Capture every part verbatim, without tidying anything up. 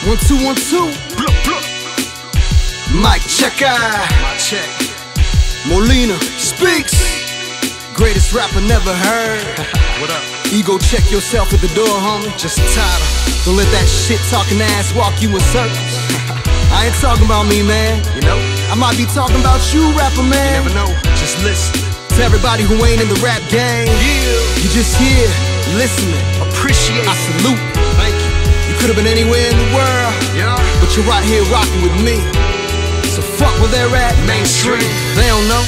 One, two, one, two. Blup, blup. Mic checker. My check. Molina speaks. Greatest rapper never heard. What up? Ego, check yourself at the door, homie. Just tired of, Don't let that shit talking ass walk you in circles. I ain't talking about me, man. you know? I might be talking about you, rapper You man. never know. Just listen. To everybody who ain't in the rap game, Yeah. you just here, listening. Appreciate I it. salute. Thank you. You could have been anywhere in the world, Yeah. but you're right here rocking with me. So fuck where they're at, Mainstream. They don't know.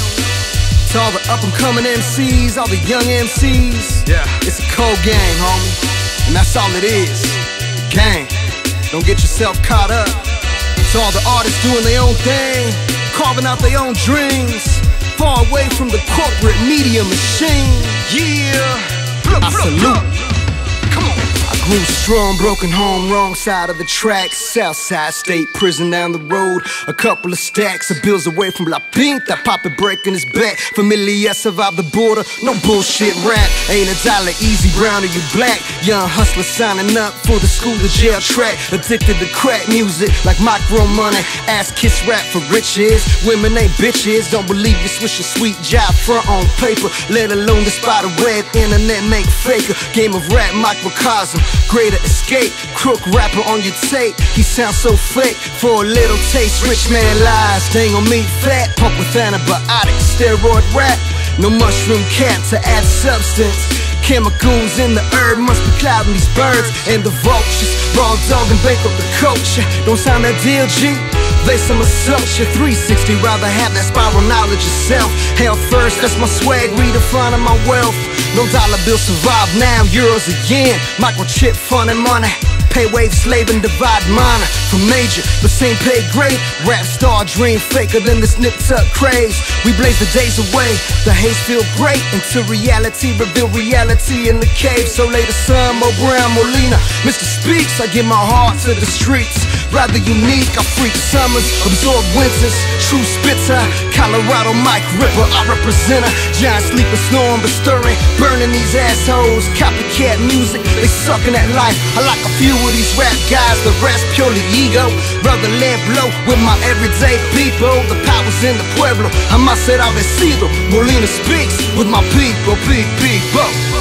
To all the up and coming M Cs, all the young M Cs, Yeah. it's a cold game, homie. And that's all it is. Game. Don't get yourself caught up. To all the artists doing their own thing, carving out their own dreams, far away from the corporate media machine. Yeah. Blup, I blup, salute. blup. Come on. I grew strong, broken home, wrong side of the tracks. Southside State Prison down the road. A couple of stacks of bills away from La Pinta. Papa breaking his back. Familia survived the border. No bullshit rap. Ain't a dollar easy, brown or you black. Young hustler signing up for the school to jail track. Addicted to crack music like micro money. Ass kiss rap for riches. Women ain't bitches. Don't believe you switch your sweet job front on paper. Let alone the spider web internet make faker. Game of rap, microcosm. Greater escape, crook rapper on your tape. He sounds so fake for a little taste. Rich man lies, they gon' meet fat. Pump with antibiotics, steroid rap. No mushroom cap to add substance. Chemicals in the herb must be clouding these birds and the vultures. Raw dog and bake up the culture. Don't sound that deal, G. They some assumption. three sixty, rather have that spiral knowledge yourself. Hell first, that's my swag, redefining my wealth. No dollar bill survive now, euros again. Microchip, fun and money. Pay wave, slave and divide minor from major, but same pay grade. Rap star dream faker than this nip tuck craze. We blaze the days away, the haze feel great until reality reveal reality in the cave. So later son, Mo Brown, Molina, Mister Speaks. I give my heart to the streets. Rather unique, I freak summers, absorb winters. True spitter, Colorado Mike Ripper, I represent her. Giant sleeping, snoring but stirring, burning these assholes. Copycat music, they sucking at life. I like a few of these rap guys, the rest purely ego. Brother lamp low with my everyday people. The power's in the pueblo, I must ser vencido. Molina Speaks with my people, big, big, bo.